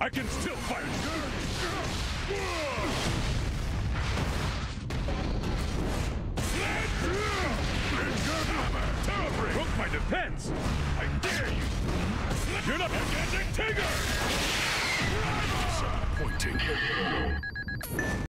I can still fight! Broke my defense! I dare you! You're not gigantic tiger! Disappointing.